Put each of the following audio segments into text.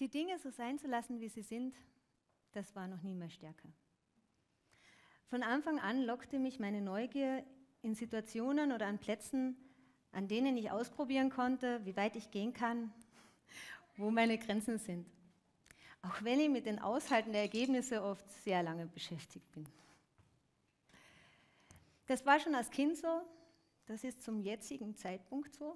Die Dinge so sein zu lassen, wie sie sind, das war noch nie mehr stärker. Von Anfang an lockte mich meine Neugier in Situationen oder an Plätzen, an denen ich ausprobieren konnte, wie weit ich gehen kann, wo meine Grenzen sind. Auch wenn ich mit den Aushalten der Ergebnisse oft sehr lange beschäftigt bin. Das war schon als Kind so, das ist zum jetzigen Zeitpunkt so.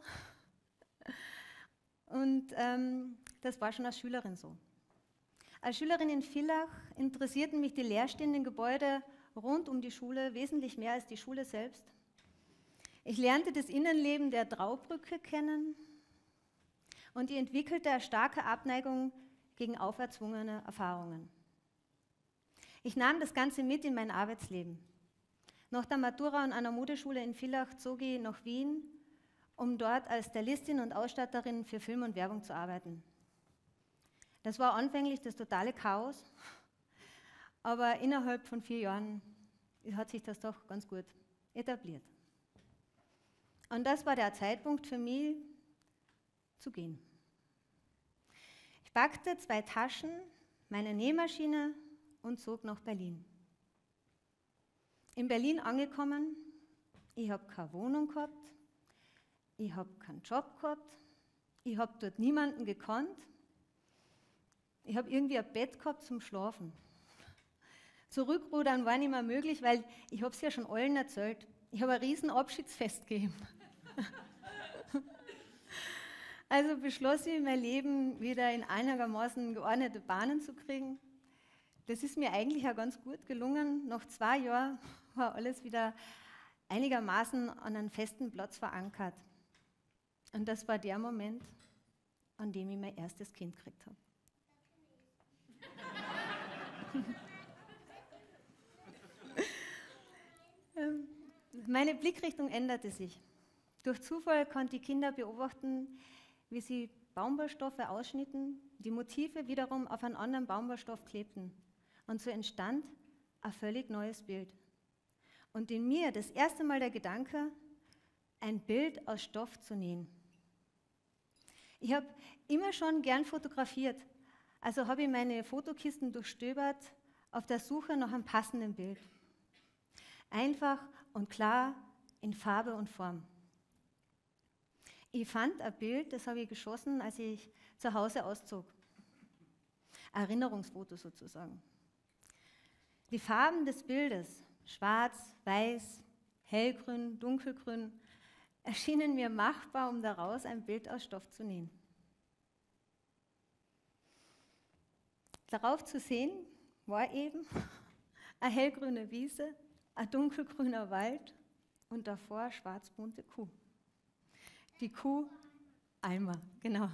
Und das war schon als Schülerin so. Als Schülerin in Villach interessierten mich die leerstehenden Gebäude rund um die Schule wesentlich mehr als die Schule selbst. Ich lernte das Innenleben der Traubrücke kennen und ich entwickelte eine starke Abneigung gegen auferzwungene Erfahrungen. Ich nahm das Ganze mit in mein Arbeitsleben. Nach der Matura und einer Modeschule in Villach zog ich nach Wien, um dort als Stylistin und Ausstatterin für Film und Werbung zu arbeiten. Das war anfänglich das totale Chaos, aber innerhalb von 4 Jahren hat sich das doch ganz gut etabliert. Und das war der Zeitpunkt für mich, zu gehen. Ich packte 2 Taschen, meine Nähmaschine und zog nach Berlin. In Berlin angekommen, ich habe keine Wohnung gehabt, ich habe keinen Job gehabt, ich habe dort niemanden gekannt, ich habe irgendwie ein Bett gehabt zum Schlafen. Zurückrudern war nicht mehr möglich, weil ich habe es ja schon allen erzählt. Ich habe ein riesen Abschiedsfest gegeben. Also beschloss ich, mein Leben wieder in einigermaßen geordnete Bahnen zu kriegen. Das ist mir eigentlich auch ganz gut gelungen. Nach 2 Jahren war alles wieder einigermaßen an einen festen Platz verankert. Und das war der Moment, an dem ich mein erstes Kind gekriegt habe. Meine Blickrichtung änderte sich. Durch Zufall konnte ich Kinder beobachten, wie sie Baumwollstoffe ausschnitten, die Motive wiederum auf einen anderen Baumwollstoff klebten. Und so entstand ein völlig neues Bild. Und in mir das erste Mal der Gedanke, ein Bild aus Stoff zu nähen. Ich habe immer schon gern fotografiert, also habe ich meine Fotokisten durchstöbert auf der Suche nach einem passenden Bild. Einfach und klar in Farbe und Form. Ich fand ein Bild, das habe ich geschossen, als ich zu Hause auszog. Ein Erinnerungsfoto sozusagen. Die Farben des Bildes, schwarz, weiß, hellgrün, dunkelgrün, erschienen mir machbar, um daraus ein Bild aus Stoff zu nähen. Darauf zu sehen war eben eine hellgrüne Wiese, ein dunkelgrüner Wald und davor schwarzbunte Kuh. Die Kuh Alma, genau.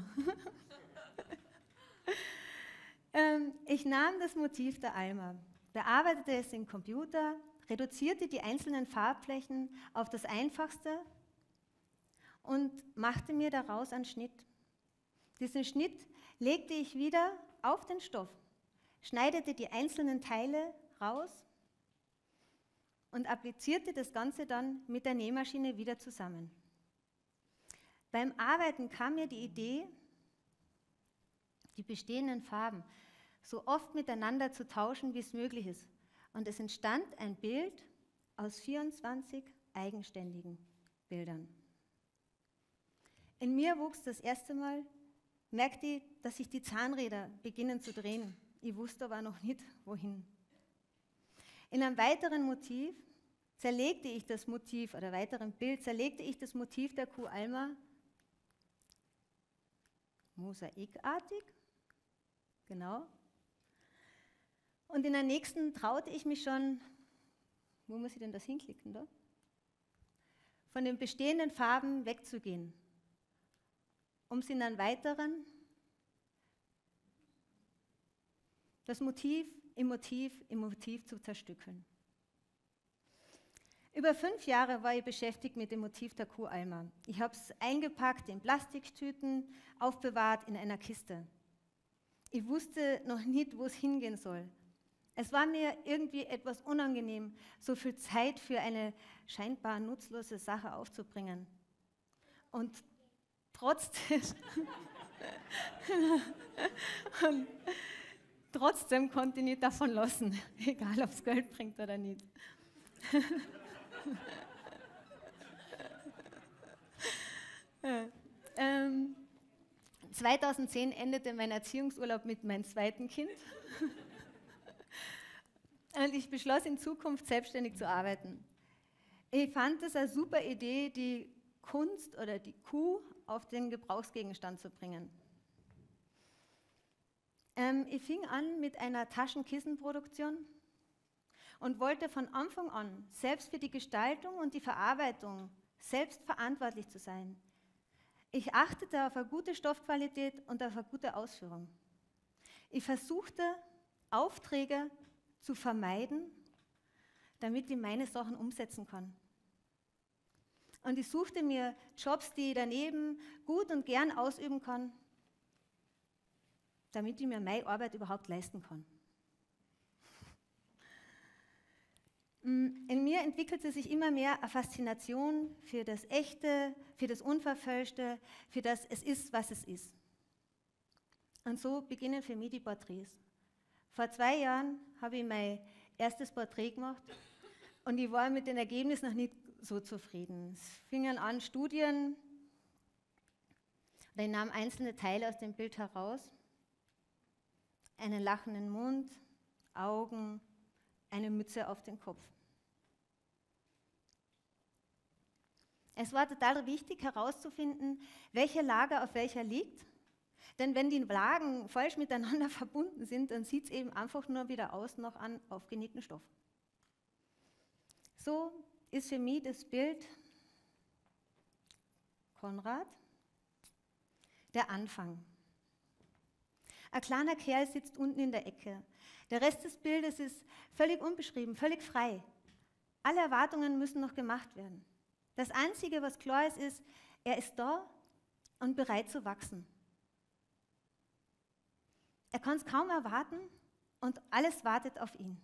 Ich nahm das Motiv der Alma, bearbeitete es im Computer, reduzierte die einzelnen Farbflächen auf das Einfachste und machte mir daraus einen Schnitt. Diesen Schnitt legte ich wieder auf den Stoff, schneidete die einzelnen Teile raus und applizierte das Ganze dann mit der Nähmaschine wieder zusammen. Beim Arbeiten kam mir die Idee, die bestehenden Farben so oft miteinander zu tauschen, wie es möglich ist. Und es entstand ein Bild aus 24 eigenständigen Bildern. In mir wuchs das erste Mal, merkte ich, dass sich die Zahnräder beginnen zu drehen. Ich wusste aber noch nicht, wohin. In einem weiteren Motiv zerlegte ich das Motiv, oder weiteren Bild, zerlegte ich das Motiv der Kuh Alma mosaikartig, genau. Und in der nächsten traute ich mich schon, wo muss ich denn das hinklicken da? Von den bestehenden Farben wegzugehen, um sie in einem weiteren das Motiv im Motiv zu zerstückeln. Über 5 Jahre war ich beschäftigt mit dem Motiv der Kuh Alma. Ich habe es eingepackt in Plastiktüten, aufbewahrt in einer Kiste. Ich wusste noch nicht, wo es hingehen soll. Es war mir irgendwie etwas unangenehm, so viel Zeit für eine scheinbar nutzlose Sache aufzubringen. Und trotz des Und trotzdem konnte ich nicht davon lassen, egal ob es Geld bringt oder nicht. 2010 endete mein Erziehungsurlaub mit meinem zweiten Kind. Und ich beschloss, in Zukunft selbstständig zu arbeiten. Ich fand es eine super Idee, die Kunst oder die Kuh auf den Gebrauchsgegenstand zu bringen. Ich fing an mit einer Taschenkissenproduktion und wollte von Anfang an selbst für die Gestaltung und die Verarbeitung selbst verantwortlich zu sein. Ich achtete auf eine gute Stoffqualität und auf eine gute Ausführung. Ich versuchte, Aufträge zu vermeiden, damit ich meine Sachen umsetzen kann. Und ich suchte mir Jobs, die ich daneben gut und gern ausüben kann, damit ich mir meine Arbeit überhaupt leisten kann. In mir entwickelte sich immer mehr eine Faszination für das Echte, für das Unverfälschte, für das Es ist, was es ist. Und so beginnen für mich die Porträts. Vor 2 Jahren habe ich mein erstes Porträt gemacht und ich war mit den Ergebnissen noch nicht so zufrieden. Es fingen an Studien, oder ich nahm einzelne Teile aus dem Bild heraus, einen lachenden Mund, Augen, eine Mütze auf den Kopf. Es war total wichtig herauszufinden, welche Lage auf welcher liegt, denn wenn die Lagen falsch miteinander verbunden sind, dann sieht es eben einfach nur wieder aus nach einem aufgenähten Stoff. So ist für mich das Bild Konrad der Anfang. Ein kleiner Kerl sitzt unten in der Ecke. Der Rest des Bildes ist völlig unbeschrieben, völlig frei. Alle Erwartungen müssen noch gemacht werden. Das Einzige, was klar ist, er ist da und bereit zu wachsen. Er kann es kaum erwarten und alles wartet auf ihn.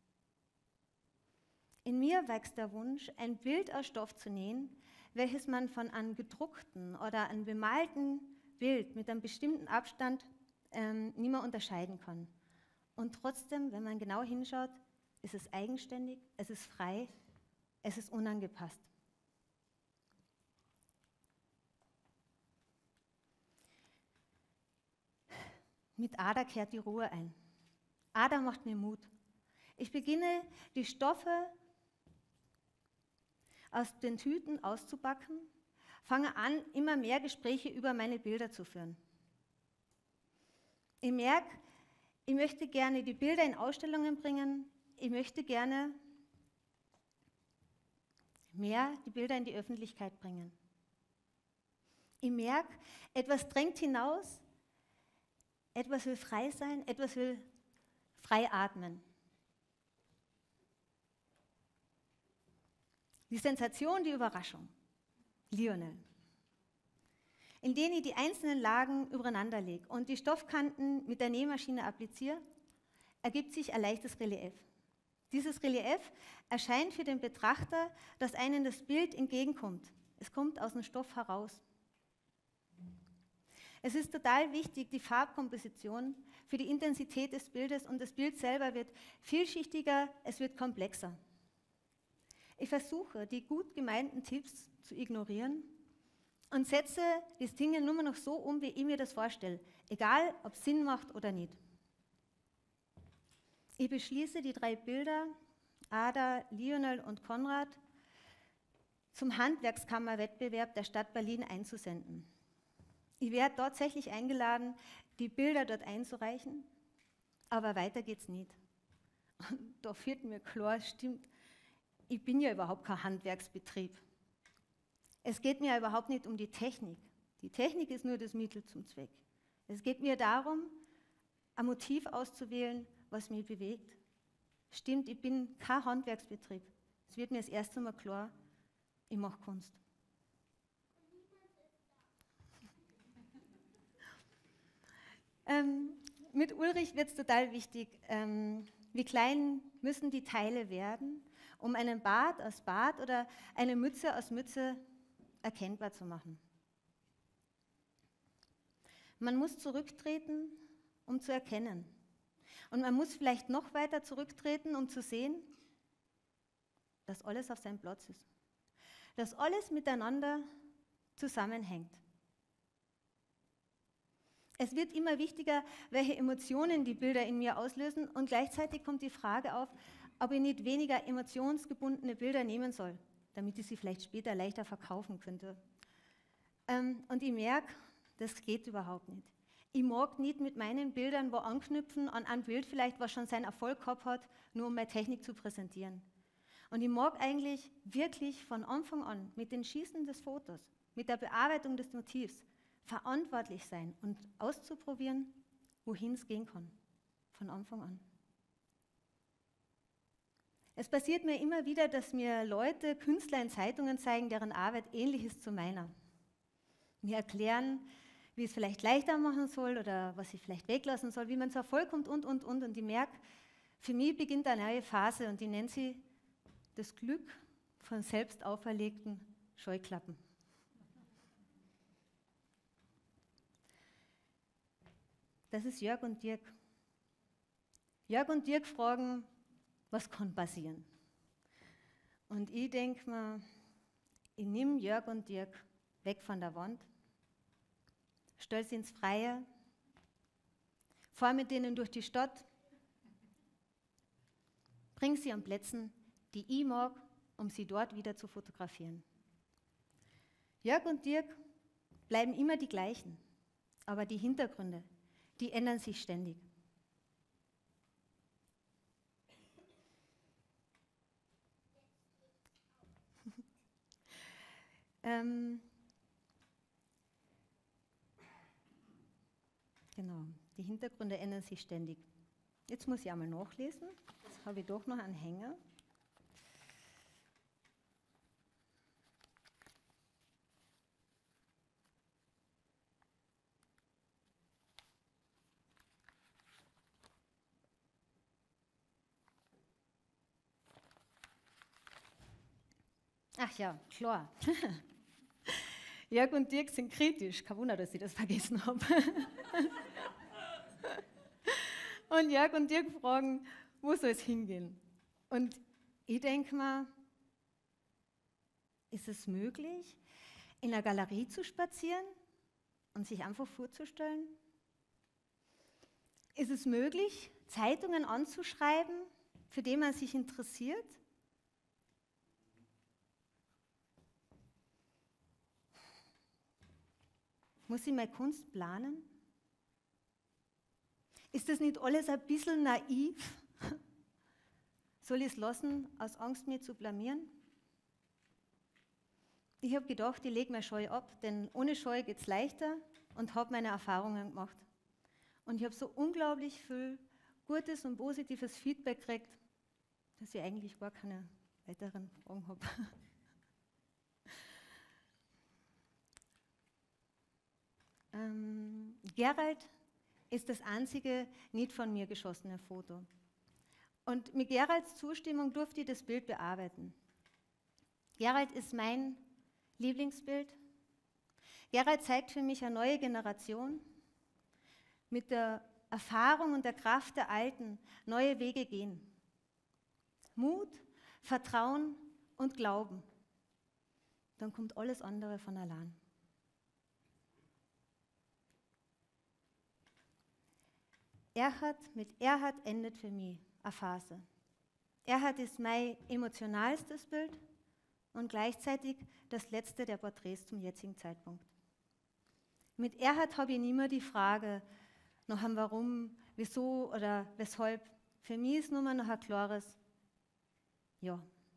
In mir wächst der Wunsch, ein Bild aus Stoff zu nähen, welches man von einem gedruckten oder einem bemalten Bild mit einem bestimmten Abstand nicht mehr unterscheiden kann. Und trotzdem, wenn man genau hinschaut, ist es eigenständig, es ist frei, es ist unangepasst. Mit Ada kehrt die Ruhe ein. Ada macht mir Mut. Ich beginne, die Stoffe aus den Tüten auszupacken, fange an, immer mehr Gespräche über meine Bilder zu führen. Ich merke, ich möchte gerne die Bilder in Ausstellungen bringen, ich möchte gerne mehr die Bilder in die Öffentlichkeit bringen. Ich merke, etwas drängt hinaus, etwas will frei sein, etwas will frei atmen. Die Sensation, die Überraschung. Lionel. In denen ich die einzelnen Lagen übereinander lege und die Stoffkanten mit der Nähmaschine appliziere, ergibt sich ein leichtes Relief. Dieses Relief erscheint für den Betrachter, dass einem das Bild entgegenkommt. Es kommt aus dem Stoff heraus. Es ist total wichtig, die Farbkomposition für die Intensität des Bildes und das Bild selber wird vielschichtiger, es wird komplexer. Ich versuche, die gut gemeinten Tipps zu ignorieren und setze die Dinge nur noch so um, wie ich mir das vorstelle, egal ob es Sinn macht oder nicht. Ich beschließe, die 3 Bilder, Ada, Lionel und Konrad, zum Handwerkskammerwettbewerb der Stadt Berlin einzusenden. Ich werde tatsächlich eingeladen, die Bilder dort einzureichen, aber weiter geht's nicht. Und da wird mir klar, stimmt, ich bin ja überhaupt kein Handwerksbetrieb. Es geht mir ja überhaupt nicht um die Technik. Die Technik ist nur das Mittel zum Zweck. Es geht mir darum, ein Motiv auszuwählen, was mich bewegt. Stimmt, ich bin kein Handwerksbetrieb. Es wird mir das erste Mal klar, ich mache Kunst. Mit Ulrich wird es total wichtig, wie klein müssen die Teile werden, um einen Bart aus Bart oder eine Mütze aus Mütze erkennbar zu machen. Man muss zurücktreten, um zu erkennen. Und man muss vielleicht noch weiter zurücktreten, um zu sehen, dass alles auf seinem Platz ist. Dass alles miteinander zusammenhängt. Es wird immer wichtiger, welche Emotionen die Bilder in mir auslösen, und gleichzeitig kommt die Frage auf, ob ich nicht weniger emotionsgebundene Bilder nehmen soll, damit ich sie vielleicht später leichter verkaufen könnte. Und ich merke, das geht überhaupt nicht. Ich mag nicht mit meinen Bildern wo anknüpfen an ein Bild vielleicht, was schon seinen Erfolg gehabt hat, nur um meine Technik zu präsentieren. Und ich mag eigentlich wirklich von Anfang an mit dem Schießen des Fotos, mit der Bearbeitung des Motivs verantwortlich sein und auszuprobieren, wohin es gehen kann, von Anfang an. Es passiert mir immer wieder, dass mir Leute, Künstler in Zeitungen zeigen, deren Arbeit ähnlich ist zu meiner. Mir erklären, wie es vielleicht leichter machen soll oder was ich vielleicht weglassen soll, wie man zu Erfolg kommt und. Und ich merke, für mich beginnt eine neue Phase und ich nenne sie das Glück von selbst auferlegten Scheuklappen. Das ist Jörg und Dirk. Jörg und Dirk fragen, was kann passieren? Und ich denke mir, ich nehme Jörg und Dirk weg von der Wand, stelle sie ins Freie, fahre mit denen durch die Stadt, bringe sie an Plätzen, die ich mag, um sie dort wieder zu fotografieren. Jörg und Dirk bleiben immer die gleichen, aber die Hintergründe, die ändern sich ständig. Genau, die Hintergründe ändern sich ständig. Jetzt muss ich einmal nachlesen. Jetzt habe ich doch noch einen Hänger. Ach ja, klar. Jörg und Dirk sind kritisch. Kein Wunder, dass ich das vergessen habe. Und Jörg und Dirk fragen, wo soll es hingehen? Und ich denke mir, ist es möglich, in einer Galerie zu spazieren und sich einfach vorzustellen? Ist es möglich, Zeitungen anzuschreiben, für die man sich interessiert? Muss ich meine Kunst planen? Ist das nicht alles ein bisschen naiv? Soll ich es lassen, aus Angst, mich zu blamieren? Ich habe gedacht, ich lege meine Scheu ab, denn ohne Scheu geht es leichter, und habe meine Erfahrungen gemacht. Und ich habe so unglaublich viel gutes und positives Feedback gekriegt, dass ich eigentlich gar keine weiteren Fragen habe. Gerald ist das einzige nicht von mir geschossene Foto. Und mit Geralds Zustimmung durfte ich das Bild bearbeiten. Gerald ist mein Lieblingsbild. Gerald zeigt für mich eine neue Generation, mit der Erfahrung und der Kraft der Alten neue Wege gehen. Mut, Vertrauen und Glauben. Dann kommt alles andere von allein. Mit Erhard endet für mich eine Phase. Erhard ist mein emotionalstes Bild und gleichzeitig das letzte der Porträts zum jetzigen Zeitpunkt. Mit Erhard habe ich nie mehr die Frage nach einem Warum, wieso oder weshalb. Für mich ist nur noch ein klares Ja.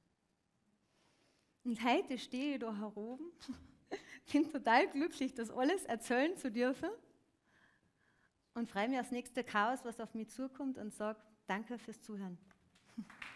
Und heute stehe ich da heroben, bin total glücklich, das alles erzählen zu dürfen und freue mich aufs nächste Chaos, was auf mich zukommt, und sage Danke fürs Zuhören.